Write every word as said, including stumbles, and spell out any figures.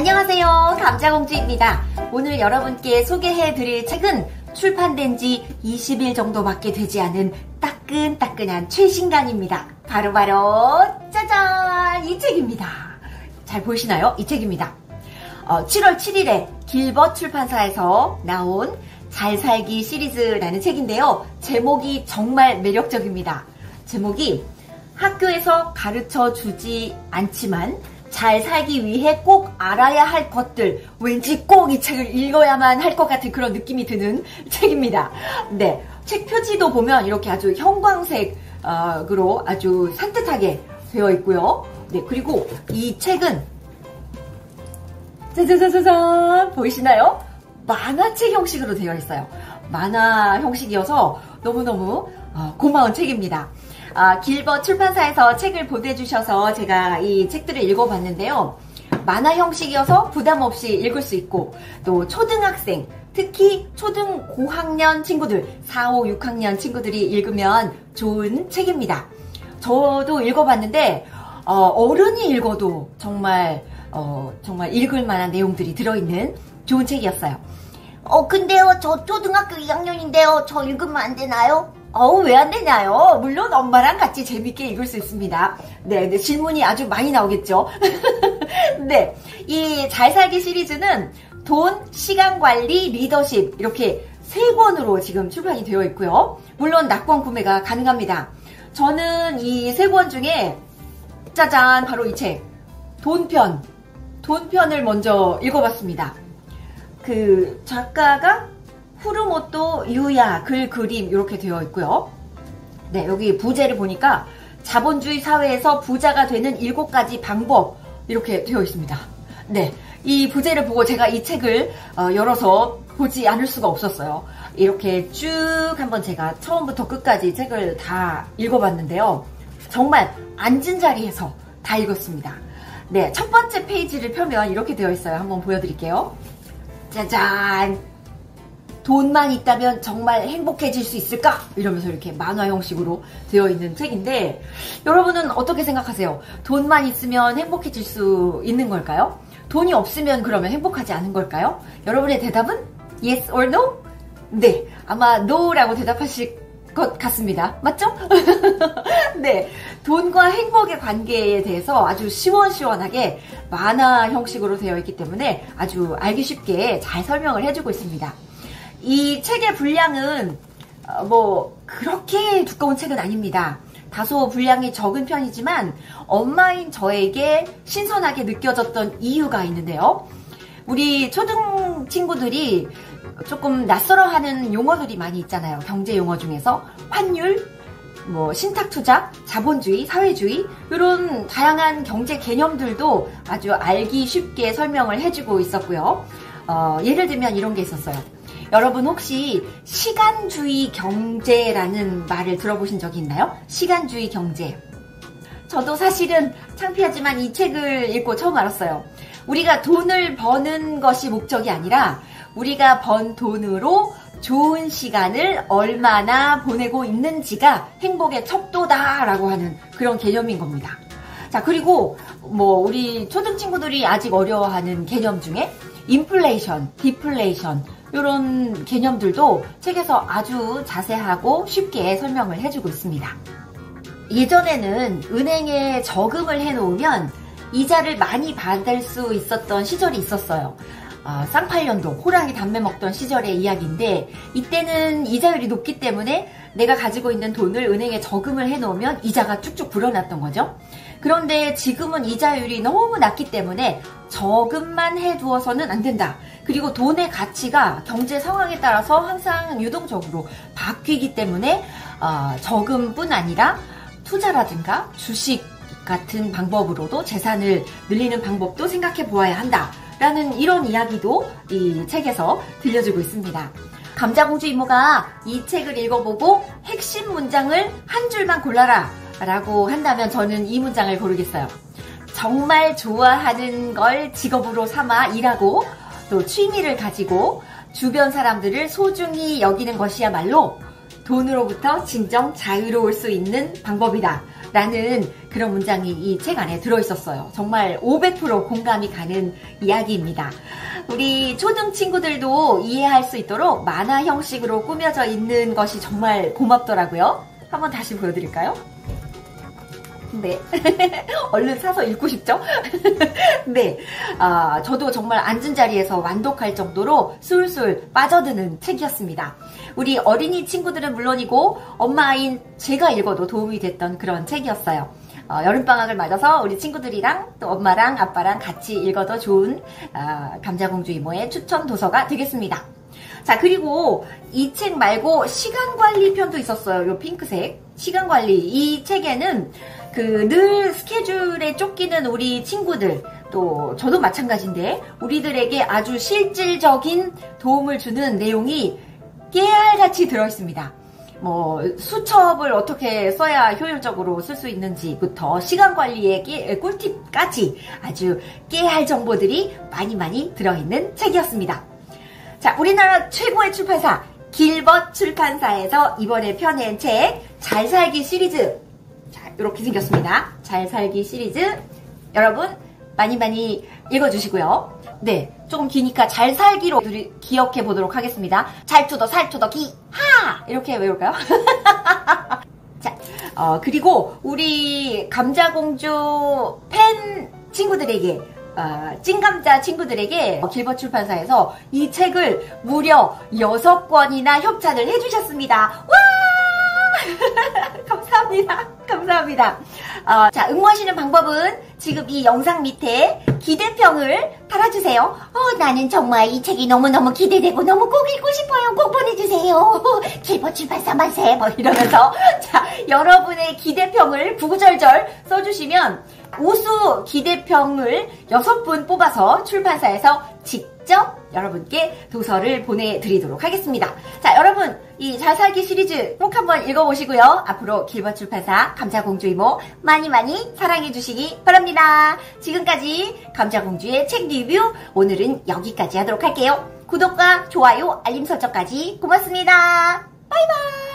안녕하세요, 감자공주입니다. 오늘 여러분께 소개해드릴 책은 출판된 지 이십 일 정도밖에 되지 않은 따끈따끈한 최신간입니다. 바로바로 짜잔! 이 책입니다. 잘 보이시나요? 이 책입니다. 어, 칠월 칠일에 길벗 출판사에서 나온 잘 살기 시리즈라는 책인데요. 제목이 정말 매력적입니다. 제목이 학교에서 가르쳐 주지 않지만 잘 살기 위해 꼭 알아야 할 것들, 왠지 꼭 이 책을 읽어야만 할 것 같은 그런 느낌이 드는 책입니다. 네, 책 표지도 보면 이렇게 아주 형광색으로 아주 산뜻하게 되어 있고요. 네, 그리고 이 책은 짜자자자잔 보이시나요? 만화책 형식으로 되어 있어요. 만화 형식이어서 너무너무 고마운 책입니다. 아, 길벗 출판사에서 책을 보내주셔서 제가 이 책들을 읽어봤는데요. 만화 형식이어서 부담 없이 읽을 수 있고, 또 초등학생, 특히 초등 고학년 친구들, 사, 오, 육 학년 친구들이 읽으면 좋은 책입니다. 저도 읽어봤는데 어, 어른이 읽어도 정말 어, 정말 읽을 만한 내용들이 들어있는 좋은 책이었어요. 어, 근데요, 저 초등학교 이 학년인데요. 저 읽으면 안 되나요? 어우, 왜 안 되냐요? 물론 엄마랑 같이 재밌게 읽을 수 있습니다. 네, 근데 질문이 아주 많이 나오겠죠? 네, 이 잘 살기 시리즈는 돈, 시간 관리, 리더십 이렇게 세 권으로 지금 출판이 되어 있고요. 물론 낙권 구매가 가능합니다. 저는 이 세 권 중에 짜잔, 바로 이 책, 돈편, 돈편을 먼저 읽어봤습니다. 그 작가가 후르모토 유야, 글, 그림 이렇게 되어 있고요. 네, 여기 부제를 보니까 자본주의 사회에서 부자가 되는 일곱 가지 방법 이렇게 되어 있습니다. 네, 이 부제를 보고 제가 이 책을 어, 열어서 보지 않을 수가 없었어요. 이렇게 쭉 한번 제가 처음부터 끝까지 책을 다 읽어봤는데요. 정말 앉은 자리에서 다 읽었습니다. 네, 첫 번째 페이지를 펴면 이렇게 되어 있어요. 한번 보여드릴게요. 짜잔! 돈만 있다면 정말 행복해질 수 있을까? 이러면서 이렇게 만화 형식으로 되어 있는 책인데, 여러분은 어떻게 생각하세요? 돈만 있으면 행복해질 수 있는 걸까요? 돈이 없으면 그러면 행복하지 않은 걸까요? 여러분의 대답은 yes or no? 네, 아마 no라고 대답하실 것 같습니다. 맞죠? 네, 돈과 행복의 관계에 대해서 아주 시원시원하게 만화 형식으로 되어 있기 때문에 아주 알기 쉽게 잘 설명을 해주고 있습니다. 이 책의 분량은 뭐 그렇게 두꺼운 책은 아닙니다. 다소 분량이 적은 편이지만 엄마인 저에게 신선하게 느껴졌던 이유가 있는데요. 우리 초등 친구들이 조금 낯설어하는 용어들이 많이 있잖아요. 경제 용어 중에서 환율, 뭐 신탁투자, 자본주의, 사회주의 이런 다양한 경제 개념들도 아주 알기 쉽게 설명을 해주고 있었고요. 어, 예를 들면 이런 게 있었어요. 여러분 혹시 시간주의 경제라는 말을 들어보신 적이 있나요? 시간주의 경제. 저도 사실은 창피하지만 이 책을 읽고 처음 알았어요. 우리가 돈을 버는 것이 목적이 아니라 우리가 번 돈으로 좋은 시간을 얼마나 보내고 있는지가 행복의 척도다라고 하는 그런 개념인 겁니다. 자, 그리고 뭐 우리 초등 친구들이 아직 어려워하는 개념 중에 인플레이션, 디플레이션 이런 개념들도 책에서 아주 자세하고 쉽게 설명을 해주고 있습니다. 예전에는 은행에 저금을 해놓으면 이자를 많이 받을 수 있었던 시절이 있었어요. 어, 쌍팔년도, 호랑이 담배 먹던 시절의 이야기인데, 이때는 이자율이 높기 때문에 내가 가지고 있는 돈을 은행에 저금을 해놓으면 이자가 쭉쭉 불어났던 거죠. 그런데 지금은 이자율이 너무 낮기 때문에 저금만 해두어서는 안 된다. 그리고 돈의 가치가 경제 상황에 따라서 항상 유동적으로 바뀌기 때문에 어, 저금뿐 아니라 투자라든가 주식 같은 방법으로도 재산을 늘리는 방법도 생각해 보아야 한다. 라는 이런 이야기도 이 책에서 들려주고 있습니다. 감자공주 이모가 이 책을 읽어보고 핵심 문장을 한 줄만 골라라 라고 한다면 저는 이 문장을 고르겠어요. 정말 좋아하는 걸 직업으로 삼아 일하고 또 취미를 가지고 주변 사람들을 소중히 여기는 것이야말로 돈으로부터 진정 자유로울 수 있는 방법이다 라는 그런 문장이 이 책 안에 들어있었어요. 정말 오백 퍼센트 공감이 가는 이야기입니다. 우리 초등 친구들도 이해할 수 있도록 만화 형식으로 꾸며져 있는 것이 정말 고맙더라고요. 한번 다시 보여드릴까요? 네. 얼른 사서 읽고 싶죠? 네. 아, 저도 정말 앉은 자리에서 완독할 정도로 술술 빠져드는 책이었습니다. 우리 어린이 친구들은 물론이고 엄마인 제가 읽어도 도움이 됐던 그런 책이었어요. 어, 여름방학을 맞아서 우리 친구들이랑 또 엄마랑 아빠랑 같이 읽어도 좋은 어, 감자공주 이모의 추천 도서가 되겠습니다. 자, 그리고 이 책 말고 시간관리 편도 있었어요. 요 핑크색 시간관리. 이 책에는 그 늘 스케줄에 쫓기는 우리 친구들, 또 저도 마찬가지인데 우리들에게 아주 실질적인 도움을 주는 내용이 깨알같이 들어있습니다. 뭐 수첩을 어떻게 써야 효율적으로 쓸 수 있는지부터 시간관리의 꿀팁까지 아주 깨알 정보들이 많이 많이 들어있는 책이었습니다. 자, 우리나라 최고의 출판사 길벗 출판사에서 이번에 펴낸 책 잘 살기 시리즈. 자, 이렇게 생겼습니다. 잘 살기 시리즈 여러분 많이 많이 읽어주시고요. 네, 조금 기니까 잘 살기로 기억해 보도록 하겠습니다. 잘 투더 살 투더 기 하 이렇게 외울까요? 자, 어, 그리고 우리 감자공주 팬 친구들에게 어, 찐감자 친구들에게 길벗 출판사에서 이 책을 무려 여섯 권이나 협찬을 해주셨습니다. 와! 감사합니다. 감사합니다. 어, 자, 응모하시는 방법은 지금 이 영상 밑에 기대평을 달아주세요. 어, 나는 정말 이 책이 너무너무 기대되고 너무 꼭 읽고 싶어요. 꼭 보내주세요. 길벗 출판사 만세. 뭐 이러면서 자, 여러분의 기대평을 구구절절 써주시면 우수 기대평을 여섯 분 뽑아서 출판사에서 직접 여러분께 도서를 보내드리도록 하겠습니다. 자, 여러분 이 잘살기 시리즈 꼭 한번 읽어보시고요. 앞으로 길벗 출판사 감자공주 이모 많이 많이 사랑해주시기 바랍니다. 지금까지 감자공주의 책 리뷰 오늘은 여기까지 하도록 할게요. 구독과 좋아요 알림 설정까지 고맙습니다. 바이바이.